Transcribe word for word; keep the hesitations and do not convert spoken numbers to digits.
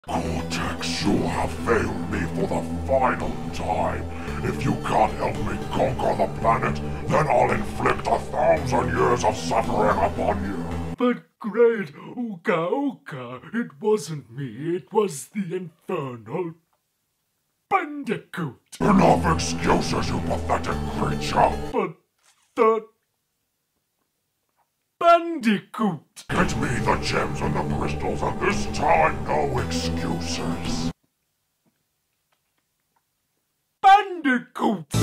Cortex, you have failed me for the final time. If you can't help me conquer the planet, then I'll inflict a thousand years of suffering upon you. But great Uka Uka, it wasn't me, it was the Infernal Bandicoot. Enough excuses, you pathetic creature. But the Bandicoot. Get me the gems and the crystals, and this time no excuses. Bandicoot!